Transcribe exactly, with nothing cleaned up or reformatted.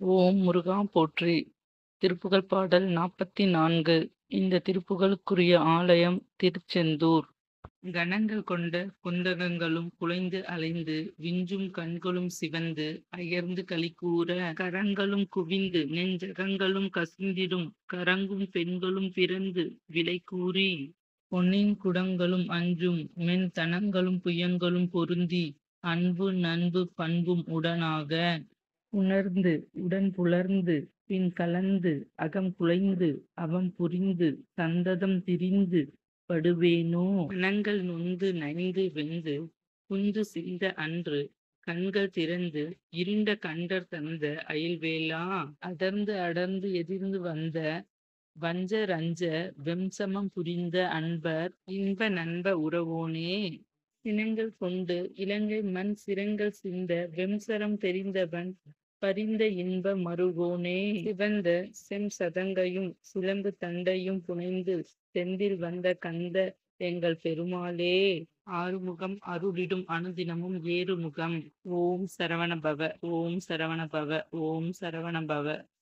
ஓம் முருகா போற்றி! திருப்புகழ் பாடல் நாற்பத்தி நான்கு. இந்த திருப்புகழுக்குரிய ஆலயம் திருச்செந்தூர். கணங்கள் கொண்ட குந்தகங்களும் குலைந்து அலைந்து விஞ்சும் கண்களும் சிவந்து அயர்ந்து களிகூர கரங்களும் குவிந்து நெஞ்சகங்களும் கசிந்திடும் கரங்கும் பெண்களும் பிறந்து விலைகூறி பொன்னின் குடங்களும் அஞ்சும் மென் தனங்களும் புயங்களும் பொருந்தி அன்பு நண்பு பண்பும் உடனாக உணர்ந்து உடன் புலர்ந்து பின் கலந்து அகம் குலைந்து அவம் புரிந்து சந்ததம் திரிந்து படுவேனோ மனங்கள் நொந்து நைந்து வெந்து குன்று சிந்த அன்று கண்கள் திறந்து இருண்ட கண்டர் தந்த அயில்வேலா அடர்ந்து அடர்ந்து எதிர்ந்து வந்த வஞ்ச ரஞ்ச வெம்சமம் புரிந்த அன்பர் இன்ப நண்ப உறவோனே சினங்கள் கொண்டு இலங்கை மண் சிரங்கள் சிந்த வெம்சரம் தெரிந்தவன் பரிந்த இன்ப மருகோனே சிவந்த செம் சதங்கையும் சிலம்பு தண்டையும் புனைந்து செந்தில் வந்த கந்த எங்கள் பெருமாளே ஆறுமுகம் அருளிடும் அனுதினமும் ஏறுமுகம். ஓம் சரவண பவ ஓம் சரவண பவ ஓம் சரவண பவ.